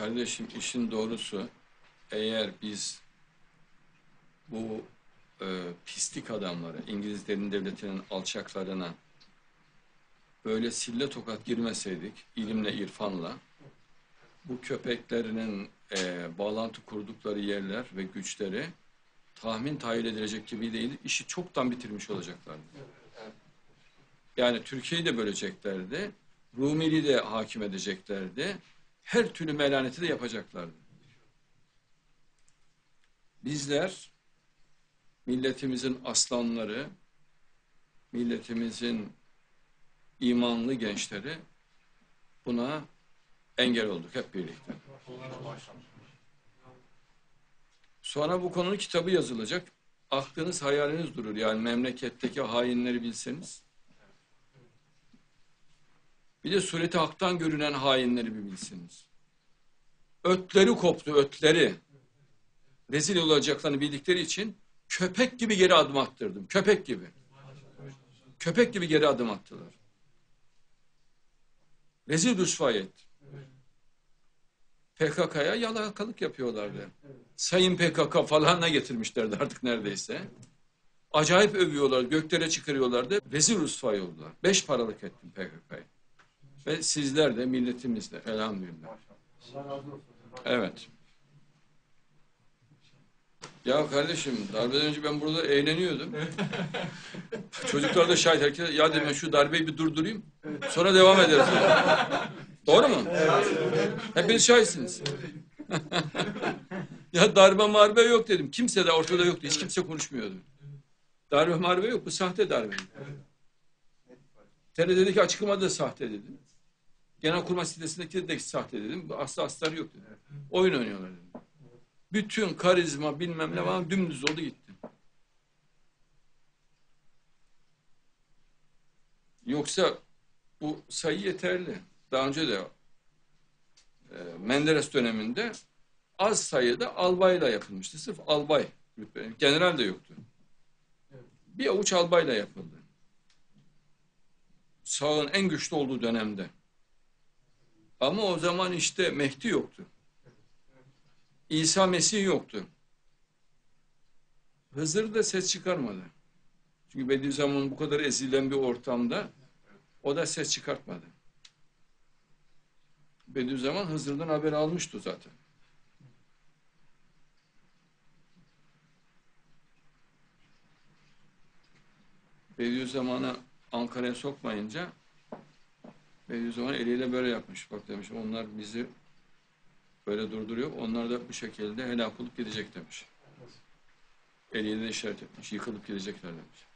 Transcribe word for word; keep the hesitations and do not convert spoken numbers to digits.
Kardeşim işin doğrusu eğer biz bu e, pislik adamları, İngiliz derin devletinin alçaklarına böyle sille tokat girmeseydik, ilimle, irfanla, bu köpeklerinin e, bağlantı kurdukları yerler ve güçleri tahmin tahayyül edilecek gibi değil, işi çoktan bitirmiş olacaklardı. Yani Türkiye'yi de böleceklerdi, Rumeli'yi de hakim edeceklerdi, her türlü melaneti de yapacaklardı. Bizler, milletimizin aslanları, milletimizin imanlı gençleri buna engel olduk hep birlikte. Sonra bu konunun kitabı yazılacak. Aklınız hayaliniz durur. Yani memleketteki hainleri bilseniz. Bir de sureti haktan görünen hainleri bir bilseniz. Ötleri koptu, ötleri. Rezil olacaklarını bildikleri için köpek gibi geri adım attırdım. Köpek gibi. Köpek gibi geri adım attılar. Rezil rüsvay etti. P K K'ya yalakalık yapıyorlardı. Sayın P K K falanla getirmişlerdi artık neredeyse. Acayip övüyorlar, göklere çıkarıyorlardı. Rezil rüsvay oldular. Beş paralık ettim P K K'yı. Ve sizler de milletimiz de elhamdülillah. Evet. Ya kardeşim darbeden önce ben burada eğleniyordum. Çocuklar da şahit, herkes ya dedim şu darbeyi bir durdurayım. Sonra devam ederiz. Doğru mu? Hepiniz şahitsiniz. Ya darbe marbe yok dedim. Kimse de ortada yoktu. Hiç kimse konuşmuyordu. Darbe marbe yok. Bu sahte darbe. T R T'deki açıklamada da sahte dedim. Genelkurmay sitesindeki de sahte dedim. Aslı astarı yok dedim. Oyun oynuyorlar dedim. Bütün karizma bilmem ne var dümdüz oldu gitti. Yoksa bu sayı yeterli. Daha önce de e, Menderes döneminde az sayıda albayla yapılmıştı. Sırf albay rütbe. General de yoktu. Bir avuç albayla yapıldı. Sağın en güçlü olduğu dönemde. Ama o zaman işte Mehdi yoktu. İsa Mesih yoktu. Hızır da ses çıkarmadı. Çünkü Bediüzzaman'ın bu kadar ezilen bir ortamda o da ses çıkartmadı. Bediüzzaman Hızır'dan haber almıştı zaten. Bediüzzaman'ı Ankara'ya sokmayınca Bediüzzaman eliyle böyle yapmış. Bak demiş onlar bizi böyle durduruyor. Onlar da bu şekilde helak olup gidecek demiş. Eliyle de işaret etmiş. Yıkılıp gidecekler demiş.